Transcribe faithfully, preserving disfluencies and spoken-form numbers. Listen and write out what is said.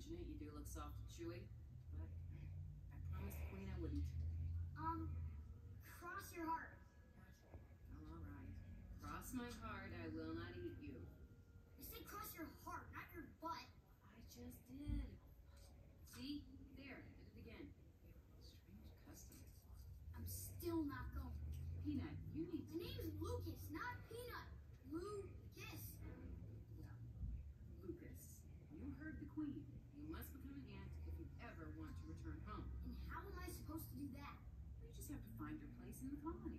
unfortunate. You do look soft and chewy, but I promised the queen I wouldn't. Um, cross your heart. Oh, all right. Cross my heart, I will not eat you. I said cross your heart, not your butt. I just did. See? There, I did it again. Strange custom. I'm still not going. Peanut, you need to... My name's Lucas, not Peanut. Lucas. Well, Lucas, you heard the queen. You must become an ant if you ever want to return home. And how am I supposed to do that? You just have to find your place in the colony.